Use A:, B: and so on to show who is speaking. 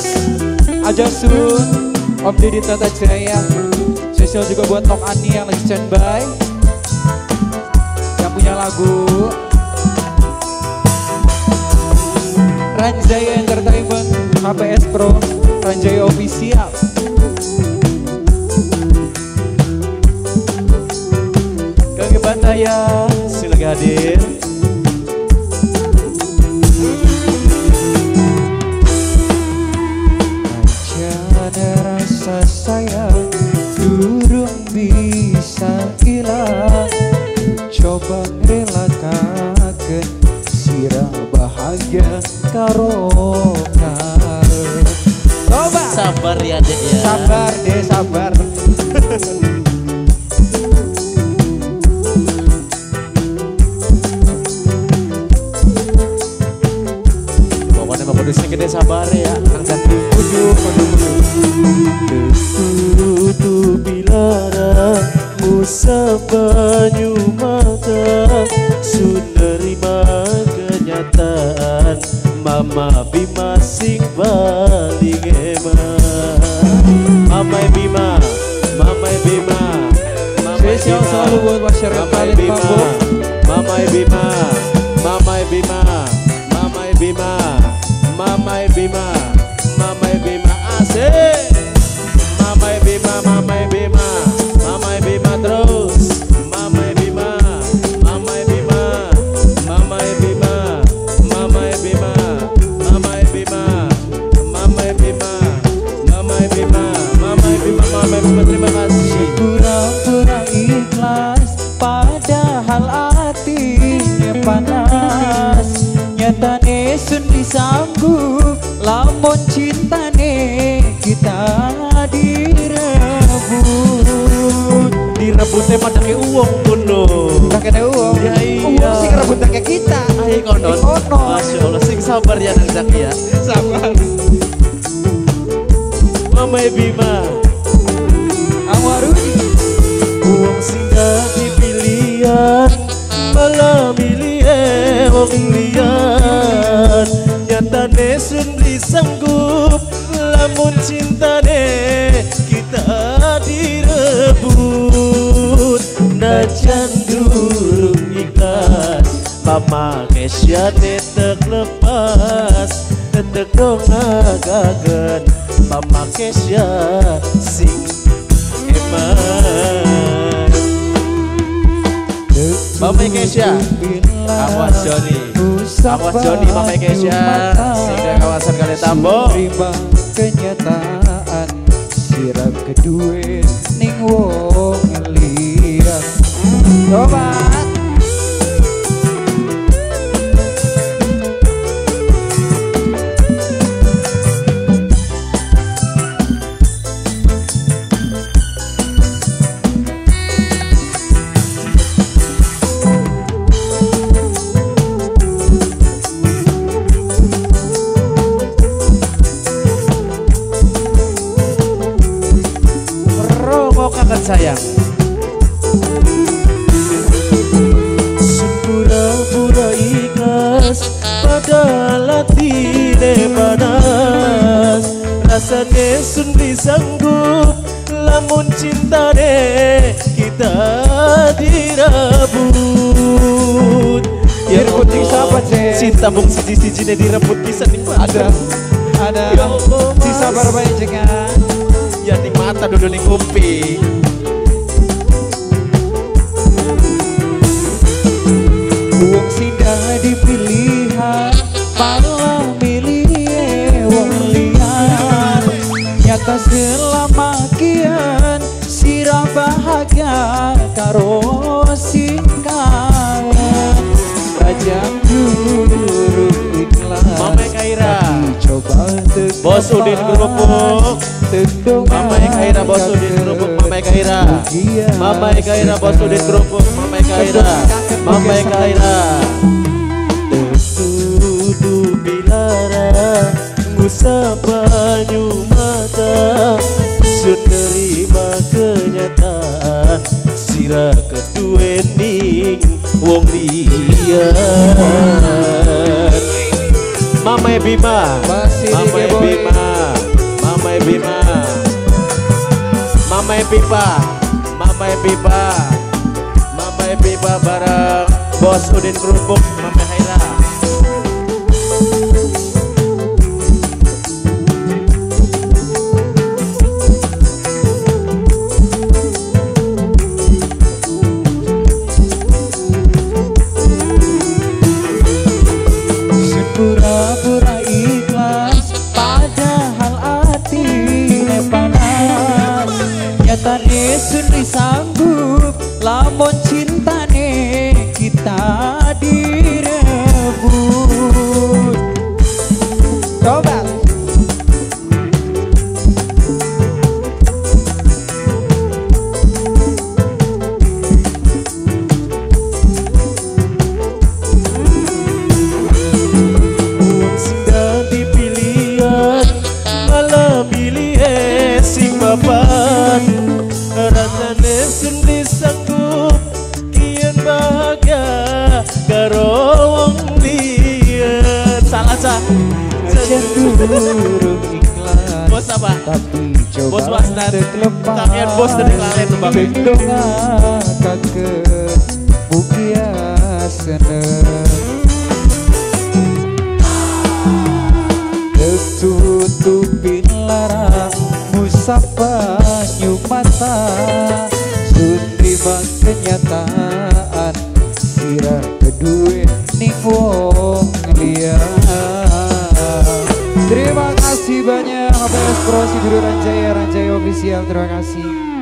A: Ajasun, Om Didi Tata Jaya. Spesial juga buat Nok Ani yang lagi standby, yang punya lagu. Ranjaya Entertainment, HPS Pro, Ranjaya Official. Kang Bandaya, silakan hadir. Ada rasa sayang durung bisa hilang, coba relakaken sirah bahagia karo karo. Coba
B: sabar ya dek ya.
A: Sabar deh, sabar.
B: Pokoknya mau kudusnya gede sabar ya.
C: Tutu bilara Musa banyu mata Sunerima kenyataan Mama Bima sing baling eman. Mama Bima, Mama Bima,
A: Spesial selalu buat masyarakat Palit Mambo.
C: Mama Bima, Mama Bima, Mama Bima, Mama Bima, Mama Bima asik. Mama Bima, Mama Bima, Mama Bima terus. Mama Bima, Mama Bima, Mama Bima, Mama Bima, Mama Bima, Mama Bima, Mama Bima, Mama Bima, Mama Bima, terima kasih.
A: Pura-pura ikhlas padahal hatinya panas. Nyatane sun disanggup lamun cintane kita
B: direbutnya padangnya uang kuno.
A: Pakainya uang.
B: Ya iya.
A: Uang sih rebutnya kayak kita.
B: Ayo konon. Masya Allah, sing sabar ya Nang Zaki ya.
A: Sabar.
C: Mama Bima,
A: Awaruni.
C: uang sing dadi pilihan, malah milih wong liyan. Nyatane sun disanggup lamun cintane kita direbut. Najan durung ikhlas Mama Kesya tetek lepas, tetek dong agagen Mama Kesya sing eman.
B: Mama Kesya, awas Joni, awas Joni Mama Kesya, sehingga kawasan Kali Tambo.
A: Terima kenyataan sirap kedua ning wong liat. Coba.
B: Sayang
C: sepura-pura ikhlas padahal hatine panas. Rasane sun disanggup lamun cintane kita direbut.
A: Ya rebut di sahabat sih.
B: Cinta bung siji-sijine direbut bisa nikmat.
A: Ada di sabar banyak jangan.
B: Ya ning mata duduk ning kuping.
A: Wong sindah dipilihan malah milih wong liyan. Nyata selama kian sirah bahagia karo sing kangen. Rajang durung ikhlas
B: Mama Kaira,
A: coba
B: Bos Udin Kerupuk. Mama Kaira, Bos Udin Kerupuk. Mama Kaira, Mama Kaira, Bos Udin Kerupuk. Mama Kaira, Mama Kaira.
C: Tutu bilara Musa banyu mata Sun nerima kenyataan sirah kedua ning wong liyan.
B: Mama Bima,
A: Masih
B: Mama
A: Boy.
B: Bima, Pipa, Mamai Pipa, Mamai Pipa bareng Bos Udin Kerupuk, Mamai Haira.
A: Pura-pura ikhlas padahal hati panas, nyatane sun disanggup lamun cintane kita direbut. Coba
C: papan rasane sun disanggup kian bahagia karo wong liyan. Salah cah
A: cenderung ikhlas
C: bos apa?
A: tapi coba
C: Bos Wasdan
A: terlepas.
C: kalian bos dari klaren bang.
A: Bendonga kakek bukia seneng tutupin larang musapa nyumata sundri bang kenyataan sirah kedua ning wong liya. Terima kasih banyak HPS Pro Siduru Ranjaya Ranjaya Official, terima kasih.